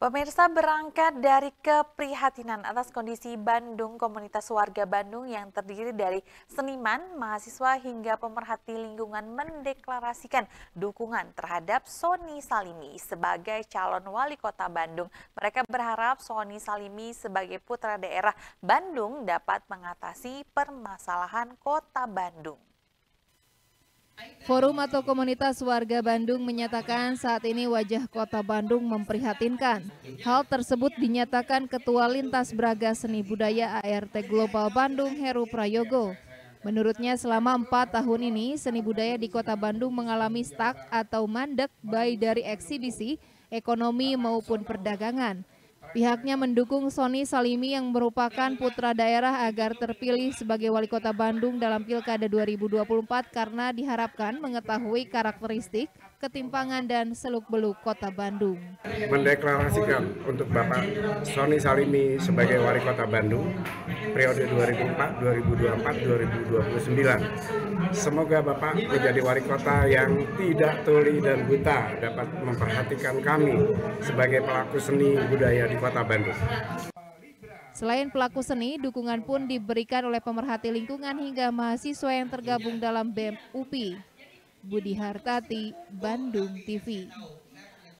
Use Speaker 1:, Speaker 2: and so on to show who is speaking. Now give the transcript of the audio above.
Speaker 1: Pemirsa, berangkat dari keprihatinan atas kondisi Bandung, komunitas warga Bandung yang terdiri dari seniman, mahasiswa hingga pemerhati lingkungan mendeklarasikan dukungan terhadap Sony Salimi sebagai calon wali kota Bandung. Mereka berharap Sony Salimi sebagai putra daerah Bandung dapat mengatasi permasalahan kota Bandung.
Speaker 2: Forum atau komunitas warga Bandung menyatakan saat ini wajah kota Bandung memprihatinkan. Hal tersebut dinyatakan Ketua Lintas Braga Seni Budaya ART Global Bandung, Heru Prayogo. Menurutnya selama 4 tahun ini seni budaya di kota Bandung mengalami stuck atau mandek baik dari eksibisi, ekonomi maupun perdagangan. Pihaknya mendukung Sony Salimi yang merupakan putra daerah agar terpilih sebagai wali kota Bandung dalam Pilkada 2024 karena diharapkan mengetahui karakteristik, ketimpangan dan seluk-beluk kota Bandung.
Speaker 3: Mendeklarasikan untuk Bapak Sony Salimi sebagai wali kota Bandung periode 2024-2029. Semoga Bapak menjadi wali kota yang tidak tuli dan buta, dapat memperhatikan kami sebagai pelaku seni budaya di kota Bandung.
Speaker 2: Selain pelaku seni, dukungan pun diberikan oleh pemerhati lingkungan hingga mahasiswa yang tergabung dalam BEM UPI. Budi Hartati, Bandung TV.